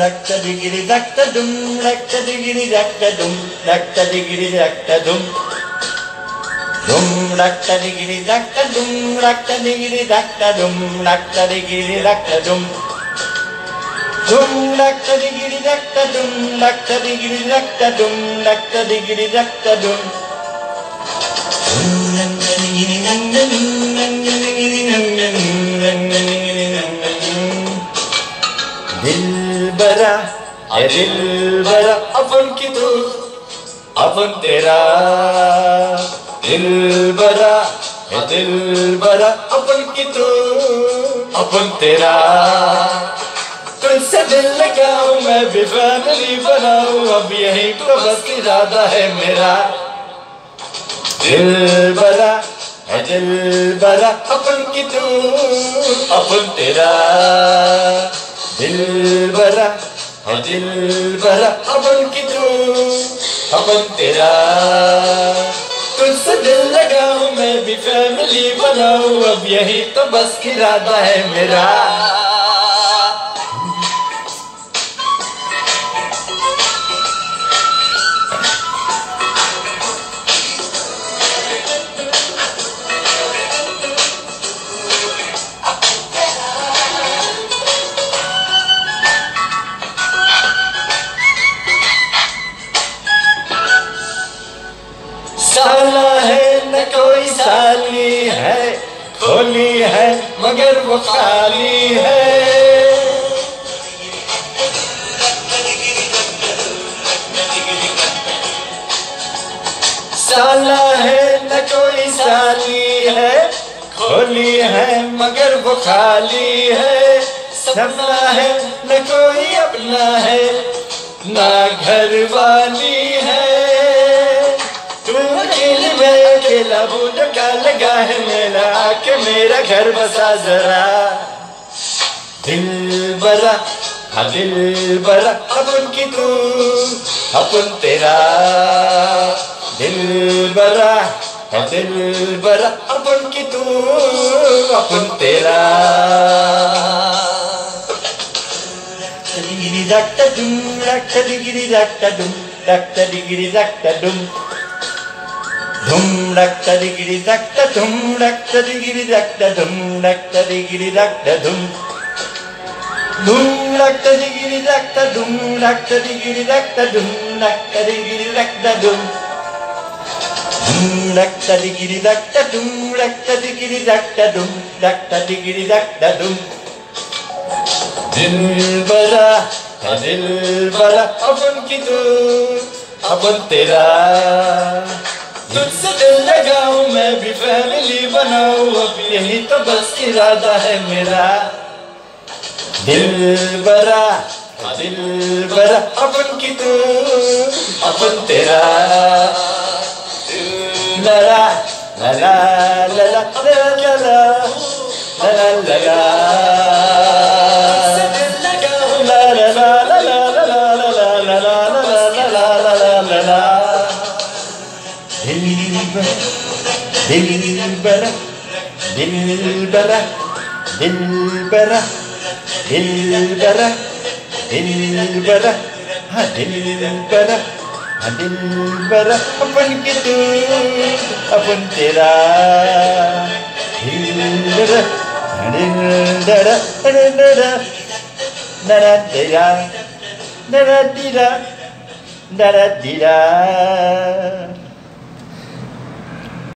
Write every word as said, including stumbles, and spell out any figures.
dakta digiri dakta dum dakta digiri dakta dum dakta digiri dakta dum dum dakta digiri dakta dum dakta digiri dakta dum dakta digiri dakta dum dum dakta digiri dakta dum dakta digiri dakta dum dakta digiri dakta dum दिलबरा ए दिलबरा अपन की तू अपन तेरा दिलबरा ए दिलबरा अपन की तू अपन तेरा तुझसे दिल लगाऊं मैं भी फैमिली बनाऊं अब यही तो बस इरादा है मेरा दिलबरा है दिलबरा अपन की तू अपन तेरा दिलबरा है दिलबरा अपन की तू अपन तेरा तुझसे दिल लगाऊं मैं भी फैमिली बनाऊं अब यही तो बस इरादा है मेरा साला है न कोई साली है खोली है मगर वो खाली है साला है न कोई साली है खोली है मगर वो खाली है सपना है न कोई अपना है ना घर वाली है मैं अकेला बूढ़ का लगा है मेरा आके मेरा घर बसा जरा दिलबरा हाँ दिलबरा अपन की तू अपन तेरा दिलबरा हाँ दिलबरा अपन की तू अपन तेरा digiri dakta dum dakta digiri dakta dum dakta digiri dakta dum Dhoom dakta digiri dakta dum dakta digiri dakta dum dakta digiri dakta dum Dhoom dakta digiri dakta dum dakta digiri dakta dum dakta digiri dakta dum Dhoom dakta digiri dakta dum dakta digiri dakta dum dakta digiri dakta dum Dilbara है दिलबरा अपन की तू अपन तेरा तुझसे दिल लगाऊं मैं भी family बनाऊं अब यही तो बस इरादा है मेरा दिलबरा दिलबरा अपन की तू अपन तेरा लला लला लला लला लला लला Dilbara, Dilbara, Dilbara, Dilbara, Dilbara, ha Dilbara, ha Dilbara, अपन की तू, अपन तेरा, Dilbara, Dilbara, Dilbara, Dara dira, dara dira, dara dira.